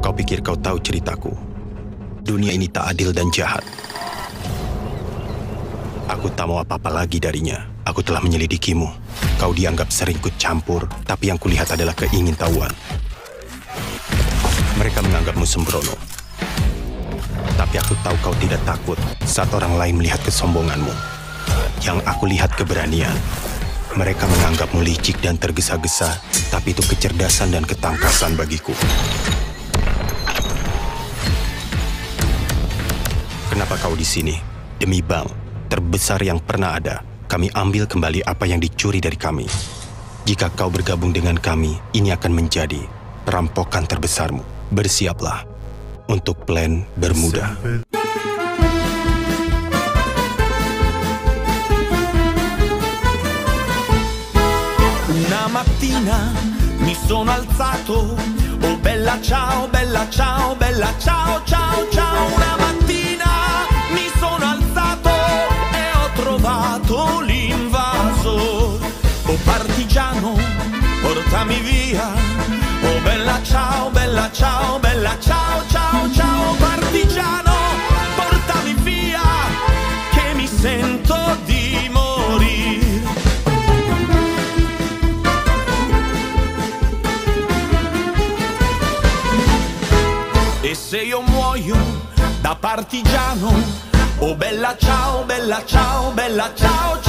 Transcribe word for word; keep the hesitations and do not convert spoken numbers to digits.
Kau pikir kau tahu ceritaku? Dunia ini tak adil dan jahat. Aku tak mau apa-apa lagi darinya. Aku telah menyelidikimu. Kau dianggap sering ikut campur, tapi yang kulihat adalah keingintahuan. Mereka menganggapmu sembrono. Tapi aku tahu kau tidak takut saat orang lain melihat kesombonganmu. Yang aku lihat keberanian. Mereka menganggapmu licik dan tergesa-gesa, tapi itu kecerdasan dan ketangkasan bagiku. Kenapa kau di sini? Demi bank terbesar yang pernah ada. Kami ambil kembali apa yang dicuri dari kami. Jika kau bergabung dengan kami, ini akan menjadi perampokan terbesarmu. Bersiaplah untuk plan Bermuda. Una mattina mi sono alzato, oh bella ciao, bella ciao, bella ciao, ciao, ciao. Una mattina mi sono alzato e ho trovato l'invaso. Oh partigiano, portami via, oh bella ciao, bella ciao, bella ciao, ciao, ciao. Partigiano, portami via, che mi sento di morire. E se io muoio da partigiano, oh bella ciao, bella ciao, bella ciao, ciao.